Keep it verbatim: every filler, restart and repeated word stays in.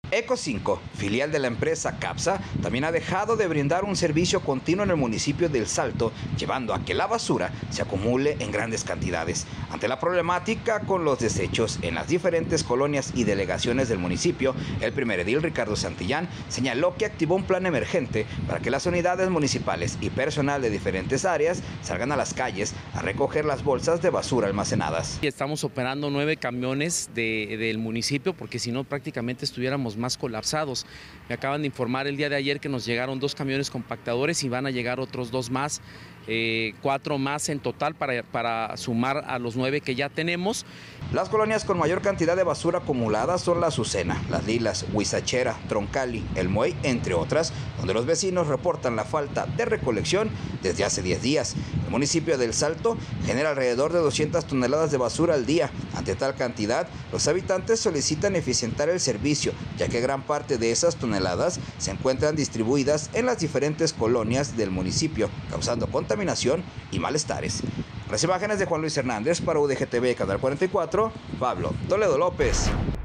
Eco cinco, filial de la empresa Capsa, también ha dejado de brindar un servicio continuo en el municipio del Salto, llevando a que la basura se acumule en grandes cantidades. Ante la problemática con los desechos en las diferentes colonias y delegaciones del municipio, el primer edil Ricardo Santillán señaló que activó un plan emergente para que las unidades municipales y personal de diferentes áreas salgan a las calles a recoger las bolsas de basura almacenadas. Estamos operando nueve camiones de, del municipio, porque si no prácticamente estuviéramos más colapsados. Me acaban de informar el día de ayer que nos llegaron dos camiones compactadores y van a llegar otros dos más, eh, cuatro más en total para, para sumar a los nueve que ya tenemos. Las colonias con mayor cantidad de basura acumulada son La Azucena, Las Lilas, Huizachera, Troncali, El Muey, entre otras, donde los vecinos reportan la falta de recolección desde hace diez días. El municipio del Salto genera alrededor de doscientas toneladas de basura al día. Ante tal cantidad, los habitantes solicitan eficientar el servicio, ya que gran parte de esas toneladas se encuentran distribuidas en las diferentes colonias del municipio, causando contaminación y malestares. Las imágenes de Juan Luis Hernández para U D G T V, Canal cuarenta y cuatro, Pablo Toledo López.